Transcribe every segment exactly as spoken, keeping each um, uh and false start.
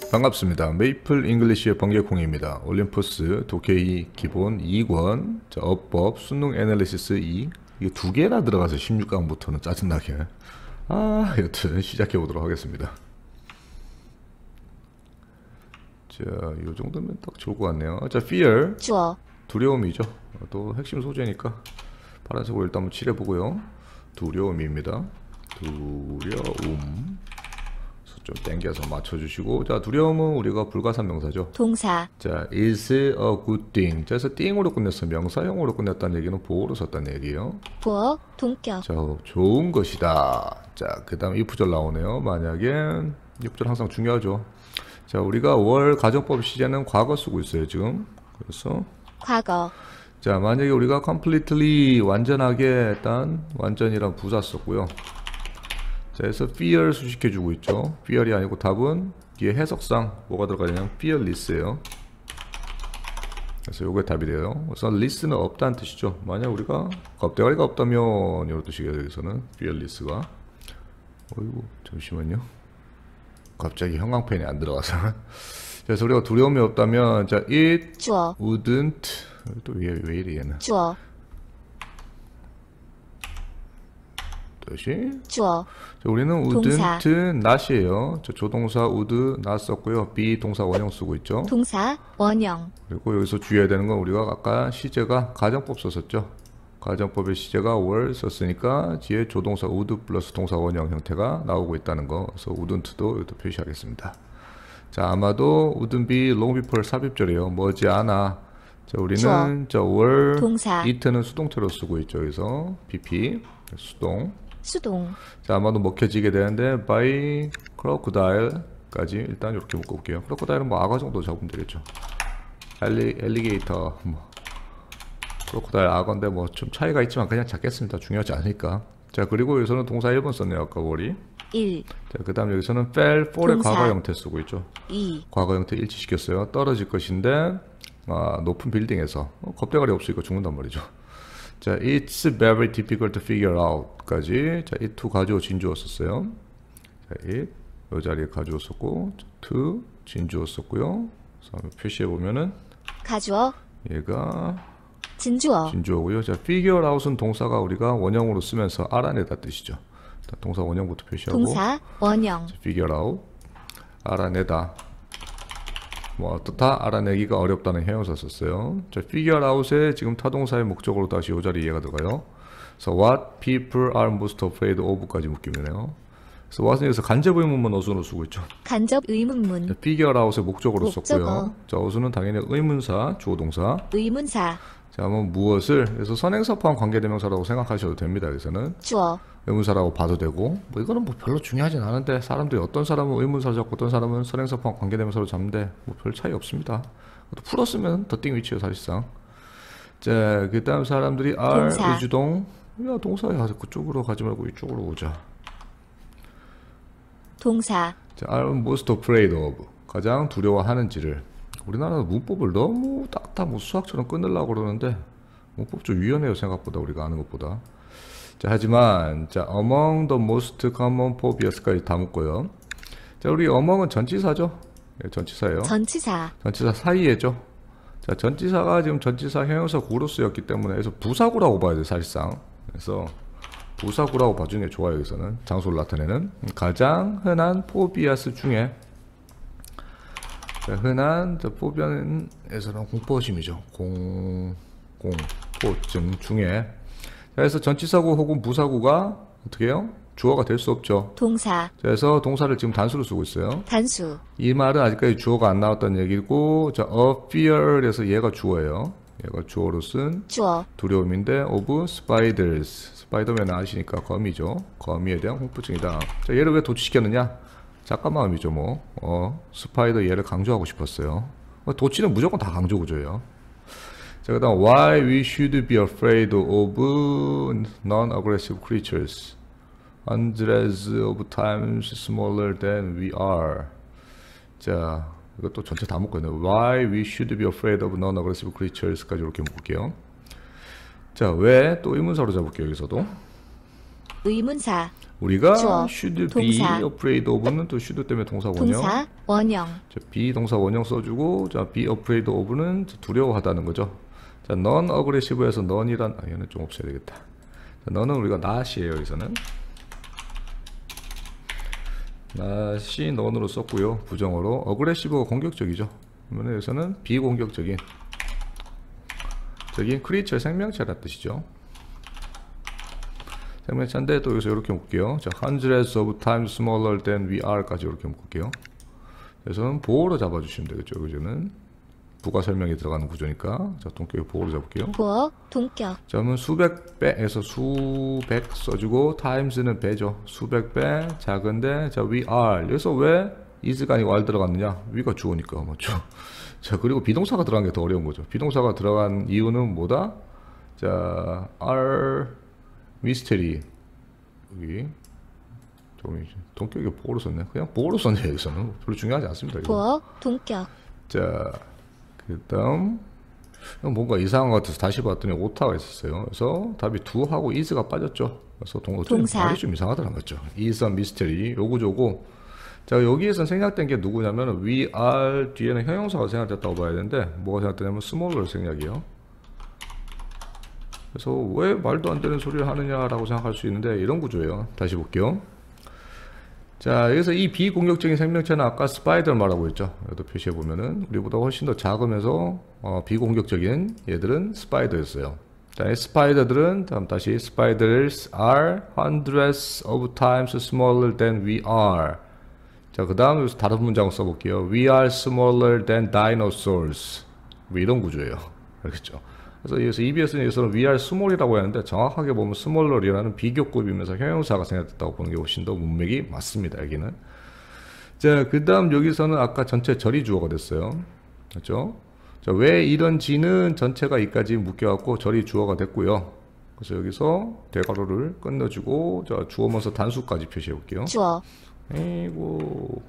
반갑습니다. 메이플 잉글리시의 번개콩입니다. 올림푸스 독해이 기본 이 권, 자, 어법, 수능 애널리시스 이, 이게 두 개나 들어가서 십육 강부터는 짜증나게. 아, 여튼 시작해 보도록 하겠습니다. 자, 요 정도면 딱 좋을 것 같네요. 자, fear. 주어. 두려움이죠. 또 핵심 소재니까 파란색으로 일단 한번 칠해보고요. 두려움입니다. 두려움. 좀 당겨서 맞춰주시고, 자, 두려움은 우리가 불가산 명사죠. 동사. 자, is a good thing. 자, 그래서 띵으로 끝냈어. 명사형으로 끝냈다는 얘기는 보어로 썼다는 얘기예요. 보어. 동격. 자, 좋은 것이다. 자, 그 다음 if절 나오네요. 만약에 if절 항상 중요하죠. 자, 우리가 월 가정법 시제는 과거 쓰고 있어요 지금. 그래서 과거. 자, 만약에 우리가 completely 완전하게 일단 완전이란 부사 썼고요. 자, 그래서 fear 수식해주고 있죠. fear이 아니고 답은 뒤에 해석상 뭐가 들어가냐면 fearless예요. 그래서 요게 답이 돼요. 그래서 less는 없다는 뜻이죠. 만약 우리가 겁대가리가 없다면 이런 뜻이에요. 여기서는 fearless가. 어이구, 잠시만요. 갑자기 형광펜이 안 들어가서. 그래서 우리가 두려움이 없다면, 자, it 주어. wouldn't, 또 왜, 왜 이래 얘는. 주어. 다시. 주어. 자, 우리는 동사. wouldn't not이에요. 저 조동사 would not 썼고요. be 동사 원형 쓰고 있죠. 동사. 원형. 그리고 여기서 주의해야 되는 건 우리가 아까 시제가 가정법 썼었죠. 가정법의 시제가 were 썼으니까 뒤에 조동사 would 플러스 동사 원형 형태가 나오고 있다는 거. 그래서 wouldn't도 여기다 표시하겠습니다. 자, 아마도 wouldn't be long before 삽입절이에요. 머지않아. 자, 우리는 저 were, 동사. it는 수동태로 쓰고 있죠. 여기서 pp 수동. 수동. 자, 아마도 먹혀지게 되는데 by crocodile까지 일단 이렇게 묶어볼게요. crocodile은 뭐 악어 정도 적으면 되겠죠. 엘리, 엘리게이터 뭐 crocodile 악어인데 뭐 좀 차이가 있지만 그냥 잡겠습니다. 중요하지 않으니까. 자, 그리고 여기서는 동사 일 번 썼네요. 아까 월이. 일. 자, 그 다음 여기서는 fell fall의 동사. 과거 형태 쓰고 있죠. 이. 과거 형태 일치시켰어요. 떨어질 것인데 아, 높은 빌딩에서 어, 겁대가리 없으니까 죽는단 말이죠. 자, it's very difficult to figure out 까지. 자, it to 가주어 진주어 썼어요. 자, it 이 자리에 가주어 썼고, to 진주어 썼고요. 그래서 표시해 보면은 가주어. 얘가 진주어. 진주어고요. 자, figure out은 동사가 우리가 원형으로 쓰면서 알아내다 뜻이죠. 자, 동사 원형부터 표시하고. 동사. 원형. 자, figure out 알아내다. 뭐 어떻다? 알아내기가 어렵다는 형용사 썼어요. 자, figure out의 지금 타동사의 목적으로 다시 이 자리 이해가 들어가요. 그래서 what people are most afraid of까지 묶이면요. 그래서 what은 여기서 간접 의문문 어순으로 쓰고 있죠. 간접 의문문. 자, figure out의 목적으로 목적어. 썼고요. 자, 어순은 당연히 의문사, 주어 동사. 의문사. 자, 뭐 무엇을 그래서 선행사 포함 관계대명사라고 생각하셔도 됩니다. 여기서는 주어. 의문사라고 봐도 되고, 뭐 이거는 뭐 별로 중요하진 않은데 사람들이 어떤 사람은 의문사 잡고 어떤 사람은 선행사 포함 관계대명사로 잡는데 뭐 별 차이 없습니다. 또 풀었으면 더띵 위치예요 사실상. 자, 그 다음 사람들이 are 동사. 의주동. 야, 동사야. 그쪽으로 가지 말고 이쪽으로 오자. 동사. 자, are most afraid of 가장 두려워하는지를. 우리나라는 문법을 너무 딱딱 뭐 수학처럼 끊으려고 그러는데 문법 좀 유연해요 생각보다 우리가 아는 것보다. 자, 하지만 자, among the most common phobias까지 다 묶고요. 자, 우리 among은 전치사죠. 예, 전치사예요. 전치사. 전치사 사이에죠. 자, 전치사가 지금 전치사 형용사 구로 쓰였기 때문에 그래서 부사구라고 봐야 돼 사실상. 그래서 부사구라고 봐주는 게 좋아요. 여기서는 장소를 나타내는 가장 흔한 포비아스 중에. 자, 흔한 저 포비아에서는 공포심이죠. 공 공포증 중에. 자, 그래서 전치사구 혹은 부사구가 어떻게 해요? 주어가 될 수 없죠. 동사. 자, 그래서 동사를 지금 단수로 쓰고 있어요. 단수. 이 말은 아직까지 주어가 안 나왔다는 얘기고, 자, a fear에서 얘가 주어예요. 얘가 주어로 쓴 주어. 두려움인데 of spiders. 스파이더맨 아시니까 거미죠. 거미에 대한 공포증이다. 자, 얘를 왜 도치시켰느냐? 작가 마음이죠 뭐. 어, 스파이더 얘를 강조하고 싶었어요. 도치는 무조건 다 강조 구조예요. 자, 그 다음 why we should be afraid of non-aggressive creatures hundreds of times smaller than we are. 자, 이것도 전체 다 묶고 있네요. why we should be afraid of non-aggressive creatures까지 이렇게 묶을게요. 자, 왜 또 의문사로 잡을게요. 여기서도 의문사. 우리가 주어, should be 동사. afraid of는 또 should 때문에 동사 원형. 동사. 원형. 자, be 동사 원형 써주고, 자, be afraid of는 두려워하다는 거죠. 자, non aggressive에서 non이란, 아, 얘는 좀 없애야 되겠다. 자, non은 우리가 not이에요, 여기서는. not이 non으로 썼고요, 부정어로. aggressive가 공격적이죠. 그러면 여기서는 비공격적인, 적인 creature 생명체란 뜻이죠. 생명체인데 또 여기서 이렇게 묶을게요. 자, hundreds of times smaller than we are까지 이렇게 묶을게요. 그래서 보호로 잡아주시면 되겠죠. 여기는 부가 설명이 들어가는 구조니까. 자, 동격의 보호로 잡을게요. 보어. 동격. 자, 그러면 수백 배에서 수백 써주고 times는 배죠. 수백 배 작은데, 자, we are. 여기서 왜 is가 아니고 are 들어갔느냐? we가 주어니까 맞죠. 자, 그리고 비동사가 들어간 게 더 어려운 거죠. 비동사가 들어간 이유는 뭐다? 자, are mystery. 여기 좀 동격의 보호로 썼네. 그냥 보호로 썼네. 여기서는 별로 중요하지 않습니다. 이거. 보어. 동격. 자, 그 다음 뭔가 이상한 것 같아서 다시 봤더니 오타가 있었어요. 그래서 답이 do하고 is가 빠졌죠. 그래서 동, 동사. 말이 좀 이상하더란 거죠. is a mystery. 요 구조고, 자, 여기에서 생략된 게 누구냐면 we are 뒤에는 형용사가 생략됐다고 봐야 되는데, 뭐가 생략되냐면 smaller 생략이에요. 그래서 왜 말도 안 되는 소리를 하느냐라고 생각할 수 있는데, 이런 구조예요. 다시 볼게요. 자, 여기서 이 비공격적인 생명체는 아까 스파이더를 말하고 있죠. 여기도 표시해 보면은 우리보다 훨씬 더 작으면서 어, 비공격적인 얘들은 스파이더였어요. 자, 스파이더들은 다음 다시 spiders are hundreds of times smaller than we are. 자, 그 다음 여기서 다른 문장을 써볼게요. We are smaller than dinosaurs. 뭐 이런 구조예요. 알겠죠? 그래서 여기서 이비에스는 여기서는 we are small이라고 했는데, 정확하게 보면 smaller이라는 비교급이면서 형용사가 생략됐다고 보는 게 훨씬 더 문맥이 맞습니다. 여기는. 자, 그 다음 여기서는 아까 전체 절이 주어가 됐어요. 그렇죠? 자, 왜 이런 지는 전체가 이까지 묶여갖고 절이 주어가 됐고요. 그래서 여기서 대괄호를 끝내주고, 자, 주어면서 단수까지 표시해 볼게요. 주어. 아이고.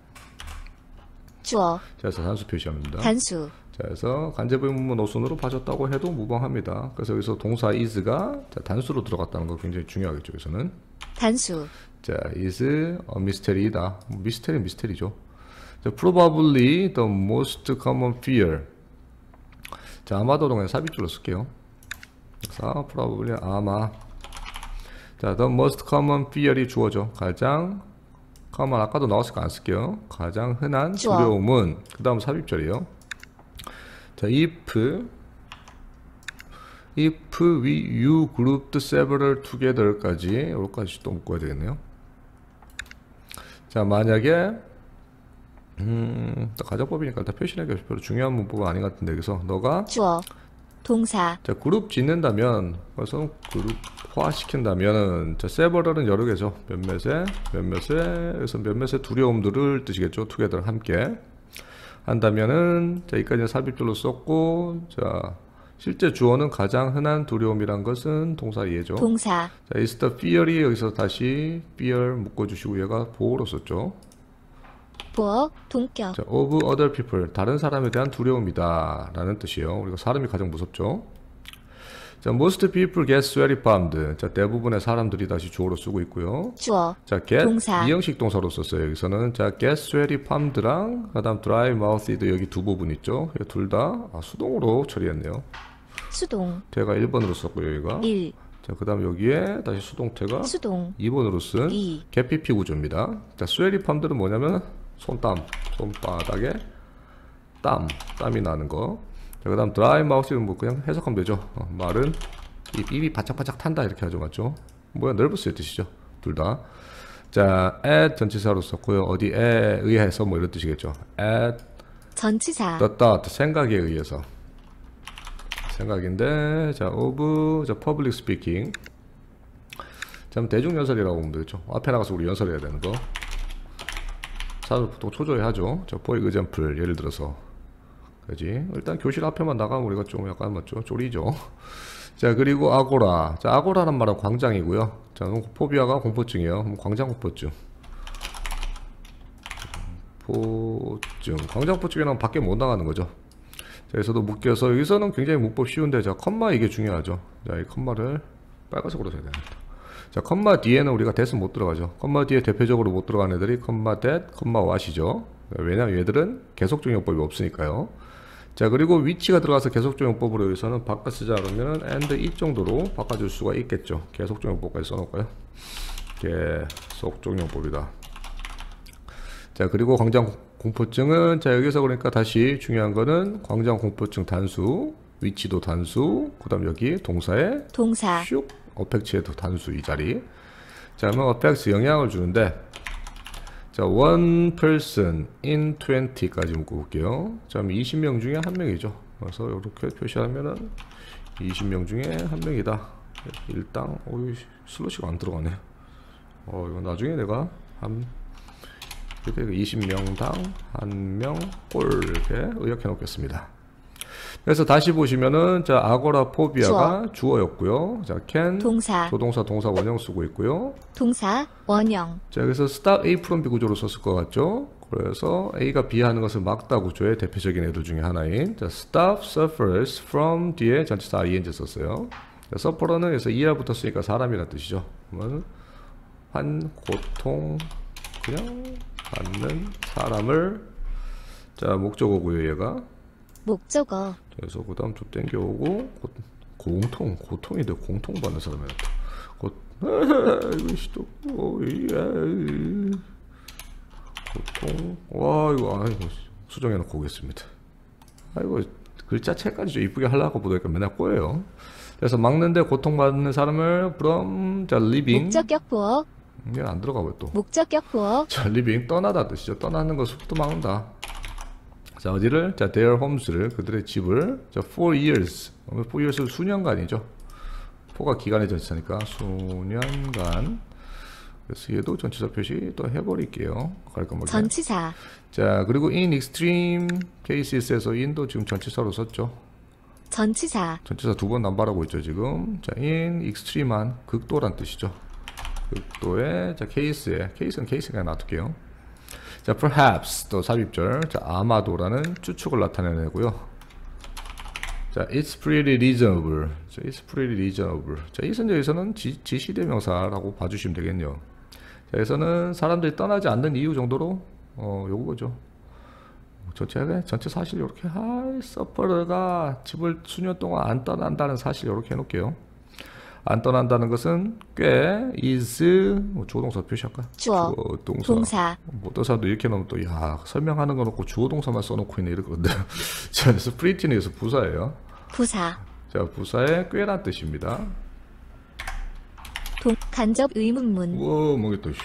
주어. 자, 그래서 단수 표시합니다. 단수. 자, 그래서 간접의문문 어순으로 봐줬다고 해도 무방합니다. 그래서 여기서 동사 is가 자, 단수로 들어갔다는 거 굉장히 중요하겠죠. 여기서는. 단수. 자, is a mystery다. 미스테리 미스테리죠. 자, probably the most common fear. 자, 아마도로 그냥 삽입줄로 쓸게요. 그래서 probably 아마. 자, the most common fear이 주어죠. 가장 common, 아까도 나왔으니까 안 쓸게요. 가장 흔한 주어. 두려움은, 그 다음 삽입절이에요. 자, if if we you grouped several together까지 여기까지 또 묶어야 되겠네요. 자, 만약에 음, 가정법이니까 일단 표시하기가 별로 중요한 문법은 아닌 것 같은데, 여기서 너가 주어. 동사. 자, 그룹 짓는다면, 그래서 그룹화 시킨다면, 자, several은 여러 개죠. 몇몇의 몇몇의 그래서 몇몇의 두려움들을 뜻이겠죠. together 함께 한다면은, 자, 여기까지는 삽입줄로 썼고, 자, 실제 주어는 가장 흔한 두려움이란 것은 동사 이해죠. 동사. 자, is the fear이 여기서 다시 fear 묶어주시고, 얘가 보호로 썼죠. 보어. 동격. 자, of other people, 다른 사람에 대한 두려움이다 라는 뜻이에요. 우리가 사람이 가장 무섭죠. 자, most people get sweaty palmed. 자, 대부분의 사람들이 다시 주어로 쓰고 있고요. 주어. 자, get 동사. 이형식 동사로 썼어요. 여기서는. 자, get sweaty palmed랑 그다음 dry mouth도 여기 두 부분 있죠. 둘 다 아, 수동으로 처리했네요. 수동. 태가 일 번으로 썼고요. 여기가. 일. 자, 그다음 여기에 다시 수동태가 수동. 이 번으로 쓴 이. 개피피 구조입니다. 자, sweaty palmed는 뭐냐면 손땀, 손바닥에 땀, 땀이 나는 거. 자, 그 다음 dry mouth는 뭐 그냥 해석하면 되죠. 어, 말은 입, 입이 바짝바짝 탄다 이렇게 하죠. 맞죠? 뭐야, nervous의 뜻이죠. 둘 다. 자, at 전치사로 썼고요. 어디에 의해서 뭐 이런 뜻이겠죠. at 전치사. the thought, 생각에 의해서. 생각인데, 자, of, 자, public speaking. 자, 대중연설이라고 보면 되겠죠. 앞에 나가서 우리 연설해야 되는 거. 사람을 보통 초조해 하죠. 자, for example, 예를 들어서. 그지? 일단 교실 앞에만 나가면 우리가 좀 약간 맞죠? 쪼리죠. 자, 그리고 아고라. 자, 아고라란 말은 광장이고요. 자, 포비아가 공포증이에요. 광장 공포증. 공포증. 광장 공포증이랑 밖에 못 나가는 거죠. 자, 여기서도 묶여서, 여기서는 굉장히 문법 쉬운데, 자, 컴마 이게 중요하죠. 자, 이 컴마를 빨간색으로 써야 됩니다. 자, 컴마 뒤에는 우리가 that은 못 들어가죠. 컴마 뒤에 대표적으로 못 들어가는 애들이 컴마 that, 컴마 what이죠. 왜냐면 얘들은 계속적 용법이 없으니까요. 자, 그리고 위치가 들어가서 계속적 용법으로 여기서는 바꿔 쓰자 그러면은 and it 정도로 바꿔줄 수가 있겠죠. 계속적 용법까지 써놓을까요? 계속적 용법이다. 자, 그리고 광장 공포증은, 자, 여기서 그러니까 다시 중요한 거는 광장 공포증 단수, 위치도 단수, 그 다음 여기 동사에 동사, 슉, 어펙츠에도 단수 이 자리. 자, 그러면 어펙츠 영향을 주는데, 자, one person in twenty까지 묶어볼게요. 자, 그럼 이십 명 중에 한 명이죠. 그래서 이렇게 표시하면은 이십 명 중에 한 명이다. 일당, 어이, 슬롯이가 안 들어가네. 어, 이거 나중에 내가 한, 이렇게 이십 명당 한 명 꼴 이렇게 의역해 놓겠습니다. 그래서 다시 보시면은, 자, 아고라포비아가 주어. 였고요. 자, can 동사, 조동사 동사 원형 쓰고 있고요. 동사, 원형, 자, 여기서 stop A from B 구조로 썼을 것 같죠? 그래서 A가 B 하는 것을 막다 구조의 대표적인 애들 중에 하나인, 자, stop suffers from 뒤에 전치사 ing 썼어요. 자, suffer는 여기서 er 붙었으니까 사람이라는 뜻이죠. 그러면 한 고통 그냥 받는 사람을, 자, 목적어고요 얘가. 목적어, 그래서 그 다음 좀 땡겨오고 고, 공통 고통인데 고통받는 사람이었다. 고, 이거 또 어, 예. 고통. 와, 이거 아이고 수정해 놓고 오겠습니다. 아이고 글자체까지 좀 이쁘게 하려고 보니까 맨날 꼬여요. 그래서 막는데 고통받는 사람을 from, 자, living. 목적격 보어, 이게 안 들어가고요 또. 목적격 보어, 자, living 떠나다 뜻이죠. 떠나는 것부터 막는다. 자, 어디를? 자, their homes를, 그들의 집을, 자, four years. four years는 수년간이죠. four가 기간의 전치사니까 수년간. 그래서 얘도 전치사 표시 또 해버릴게요. 깔끔하게. 전치사, 자, 그리고 in extreme cases에서 in도 지금 전치사로 썼죠. 전치사, 전치사 두 번 남발하고 있죠 지금. 자, in extreme한 극도란 뜻이죠. 극도의, 자, case에, case는 case 그냥 놔둘게요. 자, perhaps 또 삽입절, 자, 아마도라는 추측을 나타내는 애고요. 자, it's pretty reasonable. 자, it's pretty reasonable. 자, it은 여기서는 지, 지시대명사라고 봐주시면 되겠네요. 자, 여기서는 사람들이 떠나지 않는 이유 정도로 어, 요거죠. 전체 전체 사실 이렇게 하이 서퍼가 집을 수년 동안 안 떠난다는 사실 이렇게 해놓을게요. 안 떠난다는 것은 꽤 is 뭐 주어동사 표시할까? 주어, 주어 동사. 동사, 뭐 어떤 사람도 이렇게 놓으면 또 야 설명하는 거 놓고 주어 동사만 써놓고 있네 이러거든요. 자, 그래서 pretty는 여기서 부사예요. 부사, 자, 부사의 꽤란 뜻입니다. 동, 간접 의문문, 우와, 뭐게 또, 씨.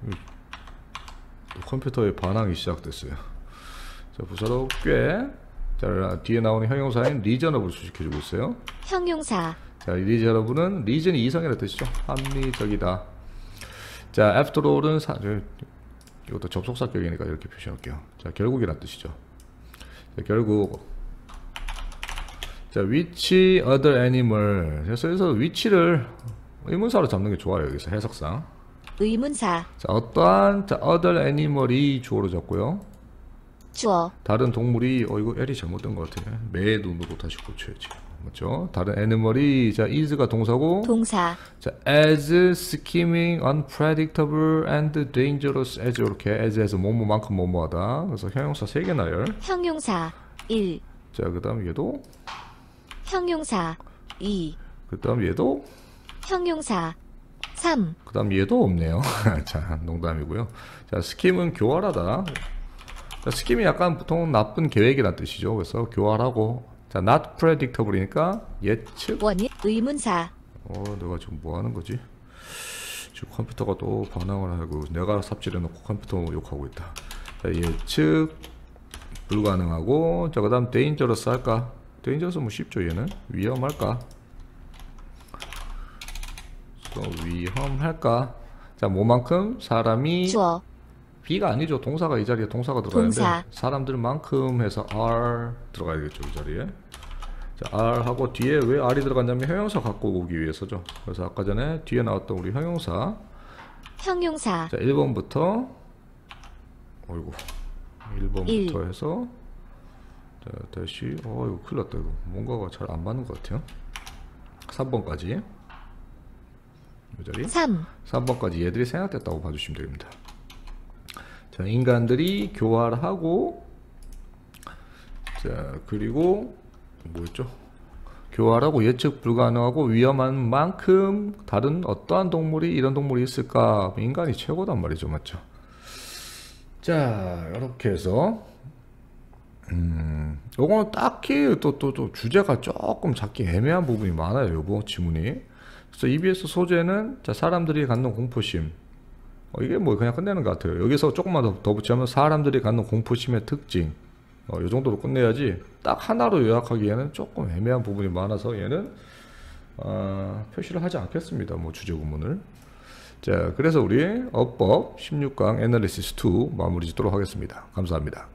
또 컴퓨터의 반항이 시작됐어요. 자, 부사로 꽤. 자, 뒤에 나오는 형용사인 reasonable 수식해주고 있어요. 형용사, 자, reasonable은 reason이 이성이라는 뜻이죠. 합리적이다. 자, after all은 사, 이것도 접속사격이니까 이렇게 표시할게요. 자, 결국이란 뜻이죠. 자, 결국. 자, which other animal. 그래서 여기서 which를 의문사로 잡는 게 좋아요. 여기서 해석상. 의문사, 자, 어떠한, 자, other animal이 주어로 잡고요. 주어, 다른 동물이, 어, 이거 L이 잘못된 것 같아. 매 눈으로 다시 고쳐야지. 맞죠? 다른 애니멀이, 자, is가 동사고. 동사, 자, as scheming, unpredictable and dangerous as 이렇게 as에서 뭐뭐만큼 뭐뭐하다. 그래서 형용사 세 개나 열. 형용사, 일, 자, 그 다음 얘도. 형용사, 이, 그 다음 얘도. 형용사, 삼, 그 다음 얘도 없네요. 자, 농담이고요. 자, schem은 교활하다. 자, schem이 약간 보통 나쁜 계획이란 뜻이죠. 그래서 교활하고. 자, not predictable이니까 예측. 원인, 의문사, 어, 내가 지금 뭐 하는 거지? 지금 컴퓨터가 또 반항을 하고 내가 삽질해 놓고 컴퓨터 욕하고 있다. 자, 예측 불가능하고. 자, 그 다음 dangerous 할까? dangerous 뭐 쉽죠 얘는. 위험할까? 또 위험할까? 자, 뭐만큼? 사람이. 주어, B가 아니죠. 동사가 이 자리에 동사가 들어가는데 동사. 사람들만큼 해서 R 들어가야 되겠죠. 이 자리에. 자, R 하고 뒤에 왜 R이 들어갔냐면 형용사 갖고 오기 위해서죠. 그래서 아까 전에 뒤에 나왔던 우리 형용사. 형용사, 자, 일 번부터 어이구 일 번부터 일. 해서 자, 다시 어 이거 큰일 났다. 이거 뭔가가 잘 안 맞는 것 같아요. 삼 번까지 이 자리 삼. 삼 번까지 얘들이 생략됐다고 봐주시면 됩니다. 자, 인간들이 교활하고, 자, 그리고 뭐였죠? 교활하고 예측 불가능하고 위험한 만큼 다른 어떠한 동물이 이런 동물이 있을까? 인간이 최고단 말이죠, 맞죠? 자, 이렇게 해서 음, 요거는 딱히 또, 또, 또 주제가 조금 잡기 애매한 부분이 많아요, 요거 지문이. 그래서 이비에스 소재는 자, 사람들이 갖는 공포심. 어, 이게 뭐 그냥 끝내는 것 같아요. 여기서 조금만 더, 더 붙이면 사람들이 갖는 공포심의 특징. 어, 이 정도로 끝내야지 딱 하나로 요약하기에는 조금 애매한 부분이 많아서 얘는 어, 표시를 하지 않겠습니다. 뭐 주제 구문을. 자, 그래서 우리 어법 십육 강 애널리시스 이 마무리 짓도록 하겠습니다. 감사합니다.